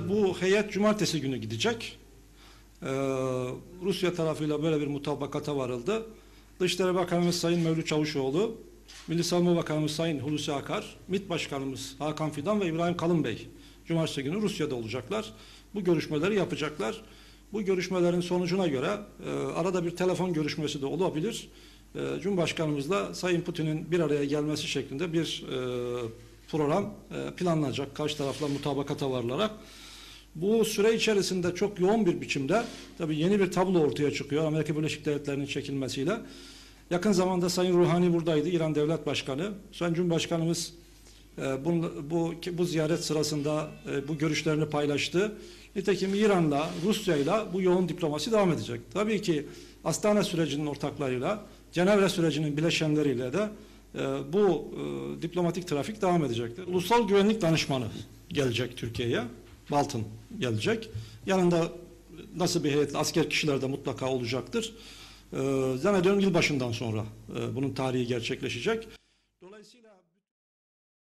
bu heyet cumartesi günü gidecek. Rusya tarafıyla böyle bir mutabakata varıldı. Dışişleri Bakanımız Sayın Mevlüt Çavuşoğlu, Milli Savunma Bakanımız Sayın Hulusi Akar, MİT Başkanımız Hakan Fidan ve İbrahim Kalın Bey cumartesi günü Rusya'da olacaklar. Bu görüşmeleri yapacaklar. Bu görüşmelerin sonucuna göre arada bir telefon görüşmesi de olabilir. Cumhurbaşkanımızla Sayın Putin'in bir araya gelmesi şeklinde bir program planlanacak. Karşı tarafla mutabakata varılarak. Bu süre içerisinde çok yoğun bir biçimde tabii yeni bir tablo ortaya çıkıyor Amerika Birleşik Devletleri'nin çekilmesiyle. Yakın zamanda Sayın Ruhani buradaydı, İran Devlet Başkanı. Sayın Cumhurbaşkanımız bu ziyaret sırasında bu görüşlerini paylaştı. Nitekim İran'la, Rusya'yla bu yoğun diplomasi devam edecek. Tabii ki Astana sürecinin ortaklarıyla, Cenevre sürecinin bileşenleriyle de bu diplomatik trafik devam edecektir. Ulusal Güvenlik Danışmanı gelecek Türkiye'ye. Bolton gelecek. Yanında nasıl bir heyet, asker kişiler de mutlaka olacaktır. Zannediyorum yılbaşından sonra bunun tarihi gerçekleşecek.